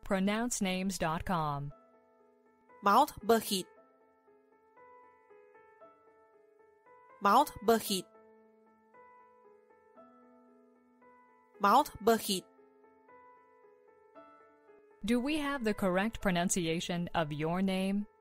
pronouncenames.com. Mount Berhid. Mount Berhid. Mount Berhid. Do we have the correct pronunciation of your name?